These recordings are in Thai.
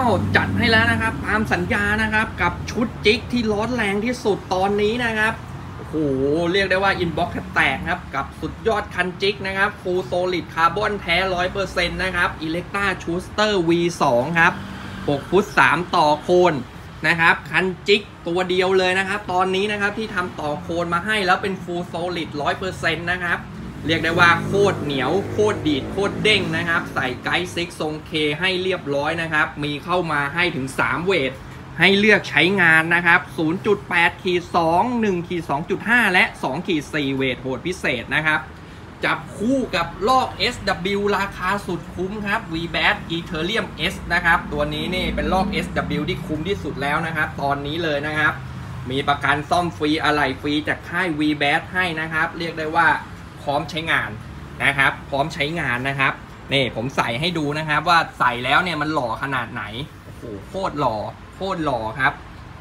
จัดให้แล้วนะครับตามสัญญานะครับกับชุดจิกที่ร้อนแรงที่สุดตอนนี้นะครับโอ้โหเรียกได้ว่าอินบ็อกซ์แตกครับกับสุดยอดคันจิกนะครับฟูลโซลิดคาร์บอนแท้ 100% นะครับอิเล็กต้าชูสเตอร์ V2 ครับ6 ฟุต 3 ต่อโคนนะครับคันจิกตัวเดียวเลยนะครับตอนนี้นะครับที่ทำต่อโคนมาให้แล้วเป็นฟูลโซลิด 100% นะครับเรียกได้ว่าโคตรเหนียวโคตรดีดโคตรเด้งนะครับใส่ไกด์ซิกทรงเคให้เรียบร้อยนะครับมีเข้ามาให้ถึง3เวทให้เลือกใช้งานนะครับ 0.8-2 1-2.5 และ 2-4 เวทโหดพิเศษนะครับจับคู่กับลอก SW ราคาสุดคุ้มครับ VBAT Ethereum S นะครับตัวนี้นี่เป็นลอก SW ที่คุ้มที่สุดแล้วนะครับตอนนี้เลยนะครับมีประกันซ่อมฟรีอะไหล่ฟรีจากค่าย VBAT ให้นะครับเรียกได้ว่าพร้อมใช้งานนะครับพร้อมใช้งานนะครับนี่ผมใส่ให้ดูนะครับว่าใส่แล้วเนี่ยมันหล่อขนาดไหนโอ้โหโคตรหล่อโคตรหล่อครับ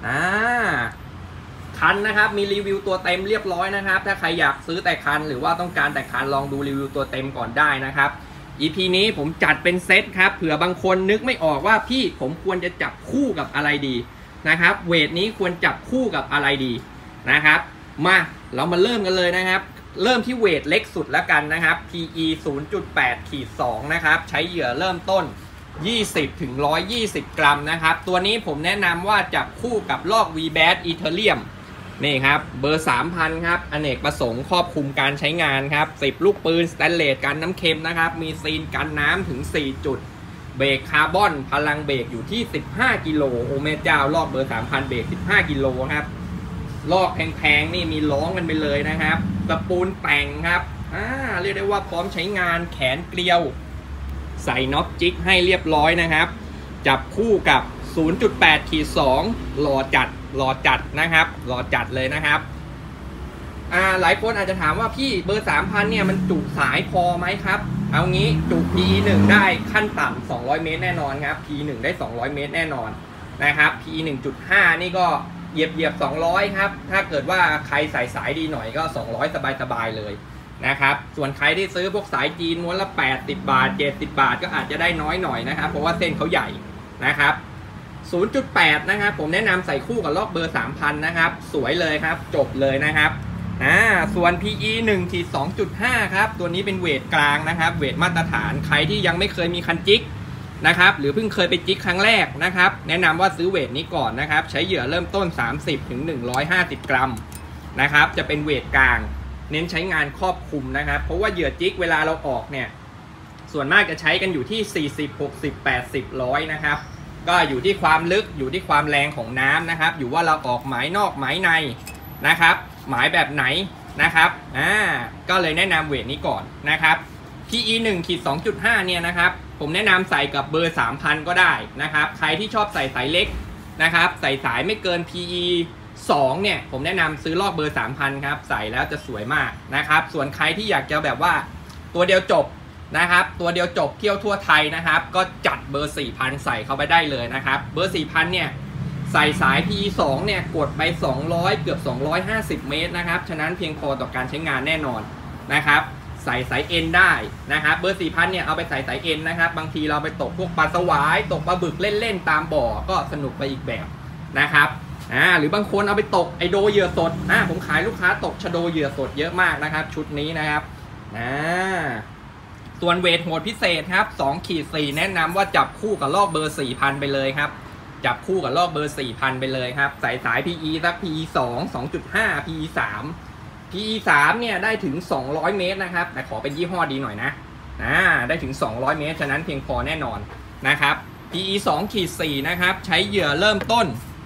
คันนะครับมีรีวิวตัวเต็มเรียบร้อยนะครับถ้าใครอยากซื้อแต่คันหรือว่าต้องการแต่คันลองดูรีวิวตัวเต็มก่อนได้นะครับ EP นี้ผมจัดเป็นเซตครับเผื่อบางคนนึกไม่ออกว่าพี่ผมควรจะจับคู่กับอะไรดีนะครับเวทนี้ควรจับคู่กับอะไรดีนะครับมาเรามาเริ่มกันเลยนะครับเริ่มที่เวทเล็กสุดแล้วกันนะครับ PE 0.8-2 นะครับใช้เหยื่อเริ่มต้น20-120 กรัมนะครับตัวนี้ผมแนะนำว่าจับคู่กับลอก VBAT Ethereum นี่ครับเบอร์ 3,000 ครับอเนกประสงค์ครอบคลุมการใช้งานครับ10 ลูกปืนสแตนเลสกันน้ำเค็มนะครับมีซีนกันน้ำถึง4จุดเบรกคาร์บอนพลังเบรกอยู่ที่15กิโลโอเมเจ้าลอกเบอร์ 3,000 เบรก15กิโลครับลอกแพงๆนี่มีร้องกันไปเลยนะครับตะปูนแต่งครับเรียกได้ว่าพร้อมใช้งานแขนเกลียวใส่น็อตจิกให้เรียบร้อยนะครับจับคู่กับ 0.8-2 หล่อจัดนะครับหล่อจัดเลยนะครับหลายคนอาจจะถามว่าพี่เบอร์ 3,000 เนี่ยมันจุสายพอไหมครับเอางี้จุ P1 ได้ขั้นต่ำ200 เมตรแน่นอนครับ P1 ได้200 เมตรแน่นอนนะครับ P1.5 นี่ก็เหยียบ200ครับถ้าเกิดว่าใครใส่สายดีหน่อยก็200สบายๆเลยนะครับส่วนใครที่ซื้อพวกสายจีนม้วนละ80 บาท70 บาทก็อาจจะได้น้อยหน่อยนะครับเพราะว่าเส้นเขาใหญ่นะครับ 0.8 นะครับผมแนะนำใส่คู่กับลอกเบอร์ 3,000 นะครับสวยเลยครับจบเลยนะครับส่วน PE 1-2.5 ครับตัวนี้เป็นเวทกลางนะครับเวทมาตรฐานใครที่ยังไม่เคยมีคันจิกนะครับหรือเพิ่งเคยไปจิกครั้งแรกนะครับแนะนำว่าซื้อเวทนี้ก่อนนะครับใช้เหยื่อเริ่มต้น 30-150 กรัมนะครับจะเป็นเวทกลางเน้นใช้งานครอบคลุมนะครับเพราะว่าเหยื่อจิกเวลาเราออกเนี่ยส่วนมากจะใช้กันอยู่ที่40 60 80 100นะครับก็อยู่ที่ความลึกอยู่ที่ความแรงของน้ำนะครับอยู่ว่าเราออกหมายนอกหมายในนะครับหมายแบบไหนนะครับก็เลยแนะนำเวทนี้ก่อนนะครับ PE 1-2.5 เนี่ยนะครับผมแนะนำใส่กับเบอร์ 3,000 ก็ได้นะครับใครที่ชอบใส่สายเล็กนะครับใส่สายไม่เกิน PE 2 เนี่ยผมแนะนำซื้อลอกเบอร์ 3,000 ครับใส่แล้วจะสวยมากนะครับส่วนใครที่อยากจะแบบว่าตัวเดียวจบนะครับตัวเดียวจบเที่ยวทั่วไทยนะครับก็จัดเบอร์ 4,000 ใส่เข้าไปได้เลยนะครับเบอร์ 4,000 เนี่ยใส่สาย PE 2 เนี่ยกดไป200เกือบ250 เมตรนะครับฉะนั้นเพียงพอต่อการใช้งานแน่นอนนะครับใส่สายเอ็นได้นะครับเบอร์ 4,000 เนี่ยเอาไปใส่สายเอ็นนะครับบางทีเราไปตกพวกปลาสวายตกปลาบึกเล่นๆตามบ่อก็สนุกไปอีกแบบนะครับหรือบางคนเอาไปตกไอโดเหยื่อสดผมขายลูกค้าตกชะโดเหยื่อสดเยอะมากนะครับชุดนี้นะครับส่วนเวทโหดพิเศษครับ 2-4 แนะนำว่าจับคู่กับลอกเบอร์ 4,000 ไปเลยครับจับคู่กับลอกเบอร์ 4,000 ไปเลยครับใส่สาย PE สัก PE 2 2.5 PE 3 PE 3 เนี่ยได้ถึง200 เมตรนะครับแต่ขอเป็นยี่ห้อดีหน่อยนะได้ถึง200 เมตรฉะนั้นเพียงพอแน่นอนนะครับ PE 2-4 นะครับใช้เหยื่อเริ่มต้น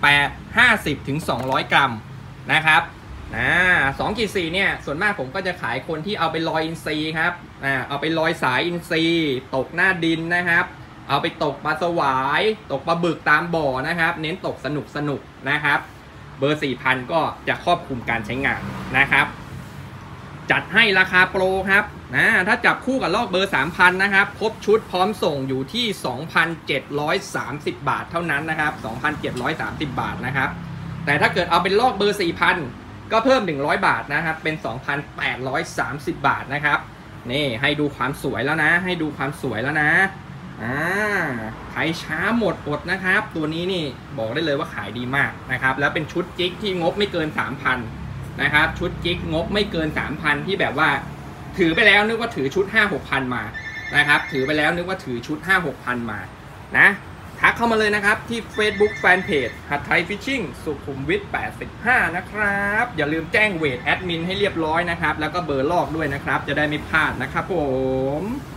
50-200 กรัมนะครับ2-4 เนี่ยส่วนมากผมก็จะขายคนที่เอาไปลอยอินทรีครับเอาไปลอยสายอินทรีตกหน้าดินนะครับเอาไปตกปลาสวายตกปลาบึกตามบ่อนะครับเน้นตกสนุกนะครับเบอร์ 4,000 ก็จะครอบคลุมการใช้งานนะครับจัดให้ราคาโปรครับถ้าจับคู่กับลอกเบอร์ 3,000 นะครับครบชุดพร้อมส่งอยู่ที่ 2,730 บาทเท่านั้นนะครับ 2,730 บาทนะครับแต่ถ้าเกิดเอาเป็นลอกเบอร์ 4,000 ก็เพิ่ม100 บาทนะครับเป็น 2,830 บาทนะครับนี่ให้ดูความสวยแล้วนะให้ดูความสวยแล้วนะใครช้าหมดอดนะครับตัวนี้นี่บอกได้เลยว่าขายดีมากนะครับแล้วเป็นชุดจิกที่งบไม่เกิน 3,000 นะครับชุดจิกงบไม่เกิน 3,000 ที่แบบว่าถือไปแล้วนึกว่าถือชุด 5-6,000 มานะครับถือไปแล้วนึกว่าถือชุด 5-6,000 มานะทักเข้ามาเลยนะครับที่ Facebook Fanpage หัดไทยฟิชชิ่งสุขุมวิท85นะครับอย่าลืมแจ้งเวทแอดมินให้เรียบร้อยนะครับแล้วก็เบอร์ลอกด้วยนะครับจะได้ไม่พลาดนะครับผม